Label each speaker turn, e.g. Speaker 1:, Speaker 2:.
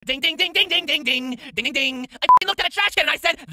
Speaker 1: Ding, ding, ding, ding, ding, ding, ding, ding, ding, ding. I looked at a trash can and I said,